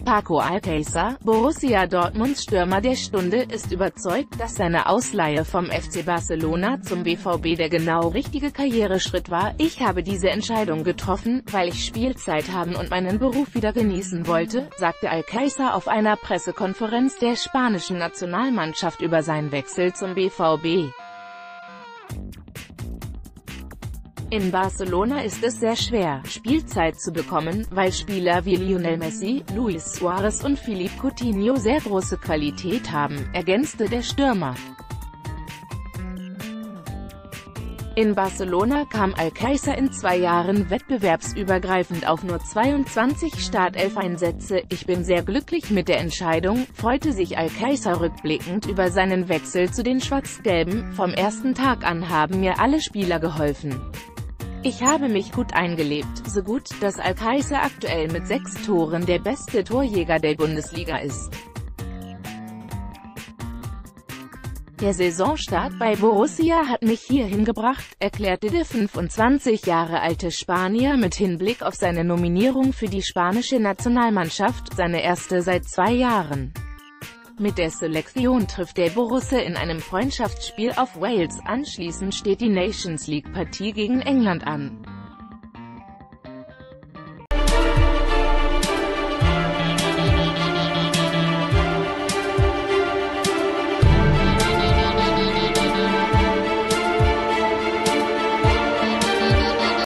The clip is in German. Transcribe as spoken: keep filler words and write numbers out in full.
Paco Alcácer, Borussia Dortmunds Stürmer der Stunde, ist überzeugt, dass seine Ausleihe vom F C Barcelona zum B V B der genau richtige Karriereschritt war. Ich habe diese Entscheidung getroffen, weil ich Spielzeit haben und meinen Beruf wieder genießen wollte, sagte Alcácer auf einer Pressekonferenz der spanischen Nationalmannschaft über seinen Wechsel zum B V B. In Barcelona ist es sehr schwer, Spielzeit zu bekommen, weil Spieler wie Lionel Messi, Luis Suarez und Philippe Coutinho sehr große Qualität haben, ergänzte der Stürmer. In Barcelona kam Alcácer in zwei Jahren wettbewerbsübergreifend auf nur zweiundzwanzig Startelf-Einsätze. Ich bin sehr glücklich mit der Entscheidung, freute sich Alcácer rückblickend über seinen Wechsel zu den Schwarz-Gelben. Vom ersten Tag an haben mir alle Spieler geholfen. Ich habe mich gut eingelebt, so gut, dass Alcácer aktuell mit sechs Toren der beste Torjäger der Bundesliga ist. Der Saisonstart bei Borussia hat mich hierhin gebracht, erklärte der fünfundzwanzig Jahre alte Spanier mit Hinblick auf seine Nominierung für die spanische Nationalmannschaft, seine erste seit zwei Jahren. Mit der Selektion trifft der Borusse in einem Freundschaftsspiel auf Wales, anschließend steht die Nations League-Partie gegen England an.